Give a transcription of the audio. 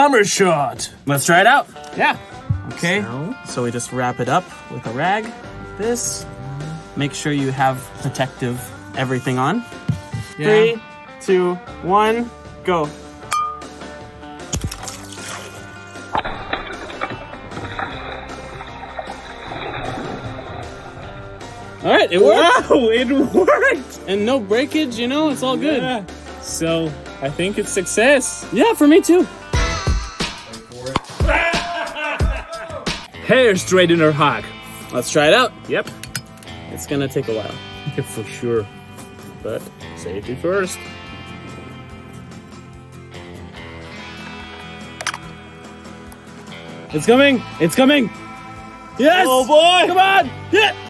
hammer shot. Let's try it out. Yeah. Okay, so we just wrap it up with a rag, like this. Make sure you have protective everything on. Yeah. 3, 2, 1, go. All right, it worked. Wow, it worked. And no breakage, you know, it's all good. Yeah. So I think it's success. Yeah, for me too. Hair straightener hack. Let's try it out. Yep. It's gonna take a while. Yeah, for sure. But safety first. It's coming. It's coming. Yes. Oh boy. Come on. Yeah.